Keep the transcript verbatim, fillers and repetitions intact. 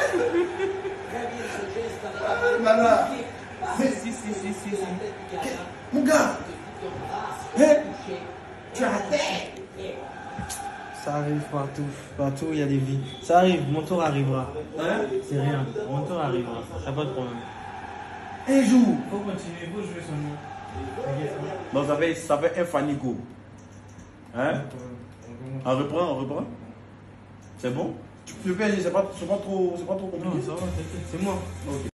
Nana. Si, si, si, si, si, si. Mon gars. Hein? Tu as raté. Ça arrive partout, partout il y a des vies. Ça arrive, mon tour arrivera. Hein? C'est rien, mon tour arrivera. Y'a pas de problème. Un jour. Faut continuer, faut jouer son nom. Donc ça fait, ça fait un Fanico. Hein? On reprend, on reprend. C'est bon? Tu peux pas, c'est pas, c'est pas trop, c'est pas trop Non, compliqué. ça va, t'inquiète, c'est moi. Ok.